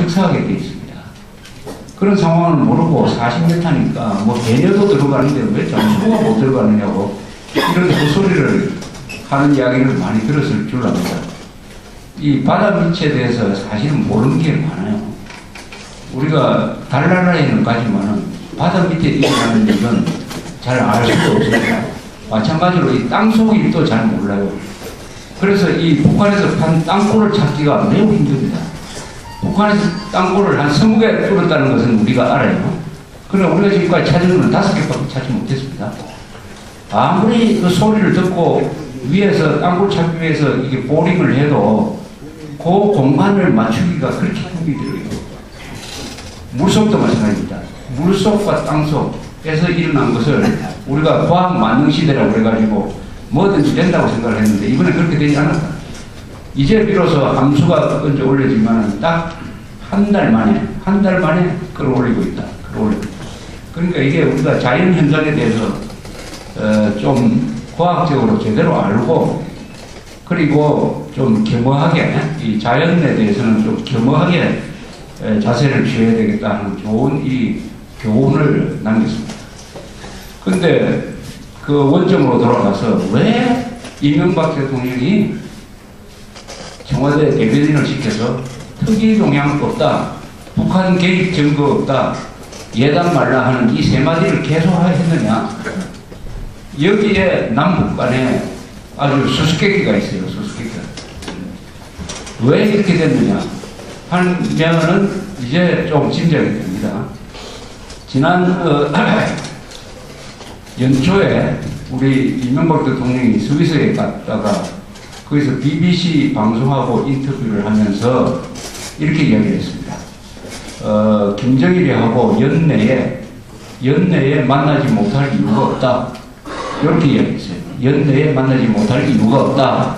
특사하게 되어 있습니다. 그런 상황을 모르고 40m니까 뭐 배려도 들어가는데 왜 잠수부가 못 들어가느냐고 이런 헛소리를 하는 이야기를 많이 들었을 줄 압니다. 이 바다 밑에 대해서 사실은 모르는 게 많아요. 우리가 달나라에는 가지만은 바다 밑에 일어나는 일은 잘 알 수도 없습니다. 마찬가지로 이 땅속 일도 잘 몰라요. 그래서 이 북한에서 판 땅굴을 찾기가 매우 힘듭니다. 북한에서 땅굴을 한 20개 뚫었다는 것은 우리가 알아요. 그러나 우리가 지금까지 찾은 건 5개밖에 찾지 못했습니다. 아무리 그 소리를 듣고 위에서 땅굴 찾기 위해서 이게 보링을 해도 그 공간을 맞추기가 그렇게 힘이 들어요. 물속도 마찬가지입니다. 물속과 땅속에서 일어난 것을 우리가 과학 만능 시대라고 그래가지고 뭐든지 된다고 생각을 했는데 이번에 그렇게 되지 않았다. 이제 비로소 함수가 얹어 올려지만 딱 한 달 만에 끌어올리고 있다. 그러니까 이게 우리가 자연 현상에 대해서 좀 과학적으로 제대로 알고 그리고 좀 겸허하게 이 자연에 대해서는 좀 겸허하게 자세를 취해야 되겠다 하는 좋은 이 교훈을 남겼습니다. 근데 그 원점으로 돌아가서 왜 이명박 대통령이 청와대 대변인을 시켜서 특이 동향 없다, 북한 개입 증거 없다, 예단 말라 하는 이 세 마디를 계속 했느냐. 여기에 남북 간에 아주 수수께끼가 있어요. 수수께끼가. 왜 이렇게 됐느냐 하면은 이제 좀 짐작이 됩니다. 지난 연초에 우리 이명박 대통령이 스위스에 갔다가 거기서 BBC 방송하고 인터뷰를 하면서 이렇게 이야기를 했습니다. 김정일이하고 연내에 만나지 못할 이유가 없다. 이렇게 이야기했어요. 연내에 만나지 못할 이유가 없다.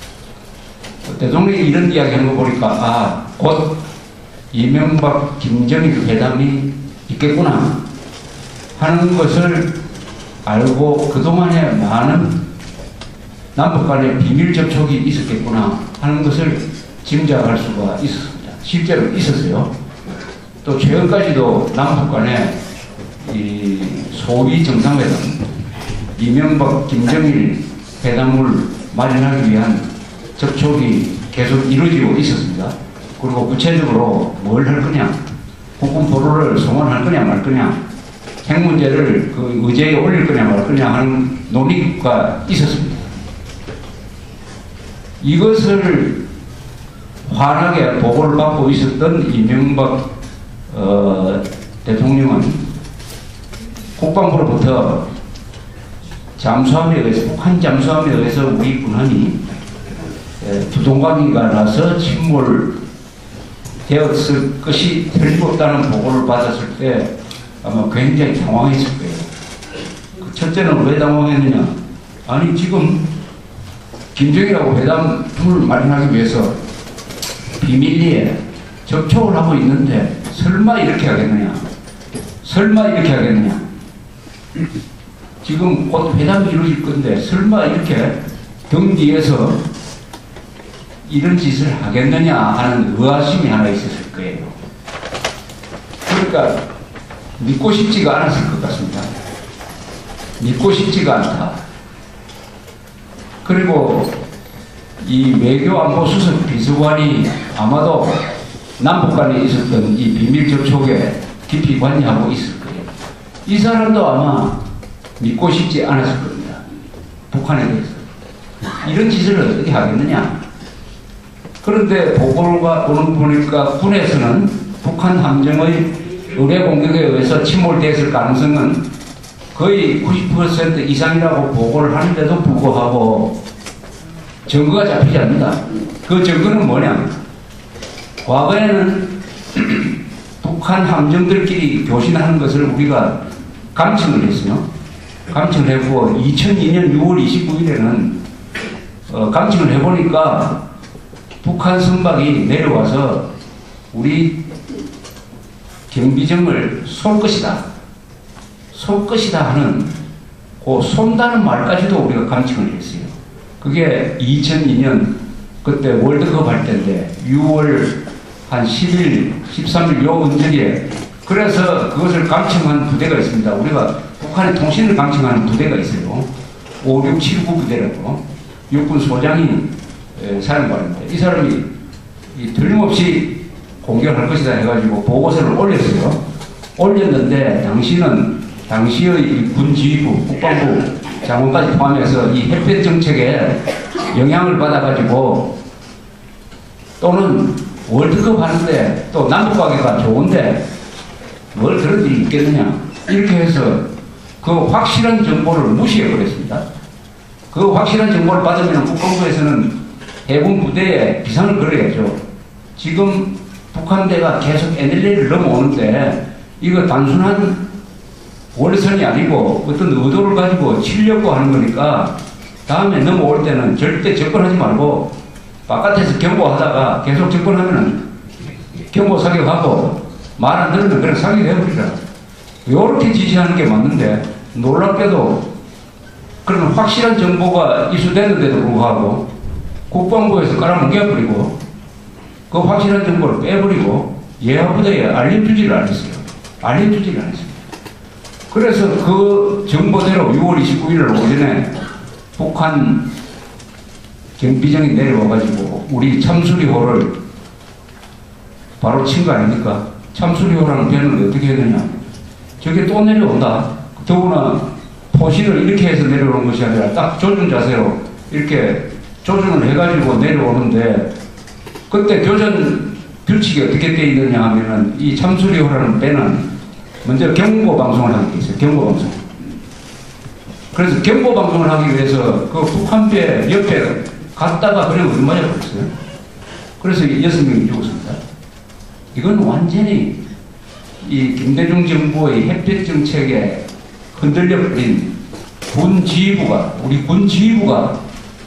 대통령이 이런 이야기 하는 거 보니까 곧 이명박 김정일 회담이 있겠구나 하는 것을 알고 그동안에 많은 남북 간의 비밀 접촉이 있었겠구나 하는 것을 짐작할 수가 있었습니다. 실제로 있었어요. 또 최근까지도 남북 간의 이 소위 정상회담, 이명박 김정일 회담을 마련하기 위한 접촉이 계속 이루어지고 있었습니다. 그리고 구체적으로 뭘 할 거냐, 국군 포로를 송환할 거냐 말 거냐, 핵 문제를 그 의제에 올릴 거냐 말 거냐 하는 논의가 있었습니다. 이것을 환하게 보고를 받고 있었던 이명박 대통령은 국방부로부터 잠수함에 의해서, 북한 잠수함에 의해서 우리 군함이 두동강이가 나서 침몰되었을 것이 틀림없다는 보고를 받았을 때 아마 굉장히 당황했을 거예요. 첫째는 왜 당황했느냐? 아니 지금 김정일하고 회담을 마련하기 위해서 비밀리에 접촉을 하고 있는데 설마 이렇게 하겠느냐? 지금 곧 회담이 이루어질 건데 설마 이렇게 경기에서 이런 짓을 하겠느냐 하는 의아심이 하나 있었을 거예요. 그러니까 믿고 싶지가 않았을 것 같습니다. 믿고 싶지가 않다. 그리고 이 외교안보수석 비서관이 아마도 남북 간에 있었던 이 비밀 접촉에 깊이 관여하고 있을 거예요. 이 사람도 아마 믿고 싶지 않았을 겁니다. 북한에 대해서. 이런 짓을 어떻게 하겠느냐. 그런데 보고가 오는 보니까 군에서는 북한 함정의 의뢰 공격에 의해서 침몰됐을 가능성은 거의 90% 이상이라고 보고를 하는데도 불구하고 증거가 잡히지 않는다. 그 증거는 뭐냐? 과거에는 북한 함정들끼리 교신하는 것을 우리가 감청을 했어요. 감청을 했고 2002년 6월 29일에는 감청을 해보니까 북한 선박이 내려와서 우리 경비정을 쏠 것이다 하는 그 쏜다는 말까지도 우리가 감청을 했어요. 그게 2002년 그때 월드컵 할 때인데 6월 한 10일, 13일 요 언저리에 그래서 그것을 감청한 부대가 있습니다. 우리가 북한의 통신을 감청하는 부대가 있어요. 5, 6, 7, 9 부대라고 육군 소장이 사령관인데 이 사람이 틀림없이 공격할 것이다 해가지고 보고서를 올렸어요. 올렸는데 당시의 군지휘부, 국방부 장관까지 포함해서 이 햇볕 정책에 영향을 받아가지고 또는 월드컵 하는데 또 남북관계가 좋은데 뭘 그런 일이 있겠느냐 이렇게 해서 그 확실한 정보를 무시해버렸습니다. 그 확실한 정보를 받으면 국방부에서는 해군 부대에 비상을 걸어야죠. 지금 북한대가 계속 NLL을 넘어오는데 이거 단순한 월선이 아니고 어떤 의도를 가지고 치려고 하는 거니까 다음에 넘어올 때는 절대 접근하지 말고 바깥에서 경고하다가 계속 접근하면은 경고 사격하고 말 안 들으면 그냥 사격해버리라. 요렇게 지시하는 게 맞는데 놀랍게도 그런 확실한 정보가 이수되는데도 불구하고 국방부에서 깔아뭉개버리고 그 확실한 정보를 빼버리고 예하부대에 알려주지를 않았어요. 알려주지를 않았습니다. 그래서 그 정보대로 6월 29일 오전에 북한 경비정이 내려와가지고 우리 참수리호를 바로 친 거 아닙니까? 참수리호라는 배는 어떻게 해야 되냐? 저게 또 내려온다. 더구나 포신을 이렇게 해서 내려오는 것이 아니라 딱 조준 자세로 이렇게 조준을 해가지고 내려오는데 그때 교전 규칙이 어떻게 되어 있느냐 하면은 이 참수리호라는 배는 먼저 경고 방송을 하게 돼 있어요. 경고 방송. 그래서 경고 방송을 하기 위해서 그 북한 배 옆에 갔다가 그냥 얼마나 버렸어요. 그래서 6명이 죽었습니다. 이건 완전히 이 김대중 정부의 햇볕 정책에 흔들려버린 우리 군 지휘부가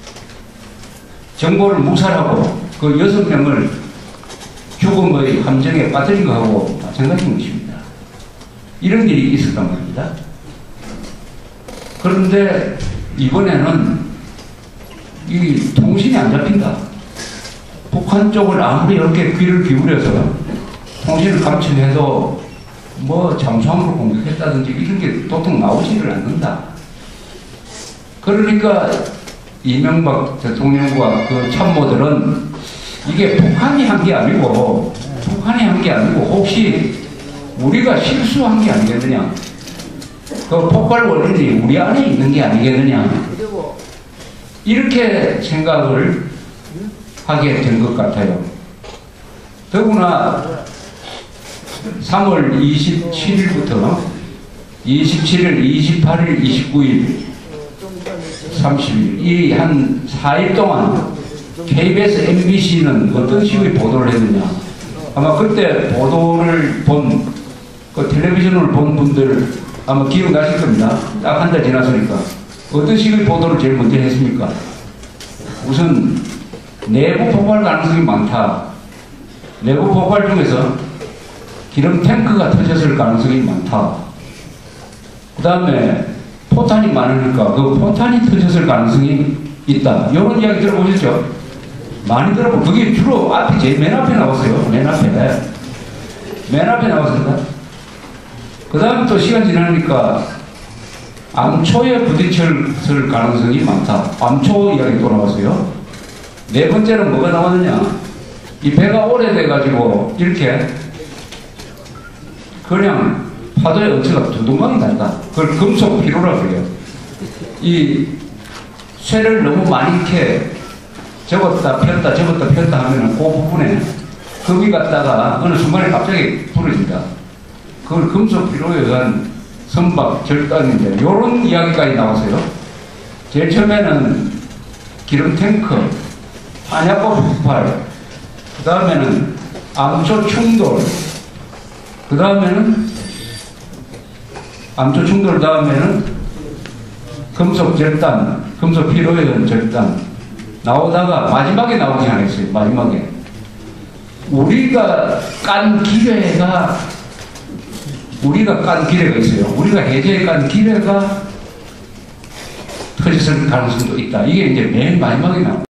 정보를 묵살하고 그 6명을 죽음의 함정에 빠뜨린 것하고 마찬가지인 것입니다. 이런 일이 있었단 말입니다. 그런데 이번에는 이 통신이 안 잡힌다. 북한 쪽을 아무리 이렇게 귀를 기울여서 통신을 감청해도 뭐 잠수함으로 공격했다든지 이런 게 도통 나오지를 않는다. 그러니까 이명박 대통령과 그 참모들은 이게 북한이 한 게 아니고 혹시 우리가 실수한 게 아니겠느냐. 그 폭발 원인이 우리 안에 있는 게 아니겠느냐. 이렇게 생각을 하게 된 것 같아요. 더구나 3월 27일부터 27일, 28일, 29일, 30일 이 한 4일 동안 KBS, MBC는 어떤 식의 보도를 했느냐. 아마 그때 보도를 그 텔레비전을 본 분들 아마 기억나실 겁니다. 딱 한 달 지났으니까. 어떤 식의 보도를 제일 먼저 했습니까? 우선 내부 폭발 가능성이 많다. 내부 폭발 중에서 기름 탱크가 터졌을 가능성이 많다. 그 다음에 포탄이 많으니까 그 포탄이 터졌을 가능성이 있다. 이런 이야기 들어보셨죠? 많이 들어보고 그게 주로 앞에 제일 맨 앞에 나왔어요. 맨 앞에 나왔습니다. 그 다음 또 시간 지나니까 암초에 부딪혔을 가능성이 많다. 암초 이야기 또 나왔어요. 네 번째는 뭐가 나왔느냐. 이 배가 오래돼가지고 이렇게 그냥 파도의 어치가 두둥강이 난다. 그걸 금속 피로라고 그래요. 이 쇠를 너무 많이 이렇게 접었다 폈다 하면은 그 부분에 금이 갔다가 어느 순간에 갑자기 부러진다. 그걸 금속 피로에 의한 선박, 절단인데 이런 이야기까지 나왔어요. 제일 처음에는 기름 탱크, 한약고 폭발, 그 다음에는 암초 충돌, 그 다음에는 암초 충돌 다음에는 금속 절단, 금속 피로에 의한 절단 나오다가 마지막에 나오지 않았어요. 마지막에 우리가 깐 기뢰가 있어요. 우리가 해저에 깐 기뢰가 터졌을 가능성도 있다. 이게 이제 맨 마지막에 나옵니다.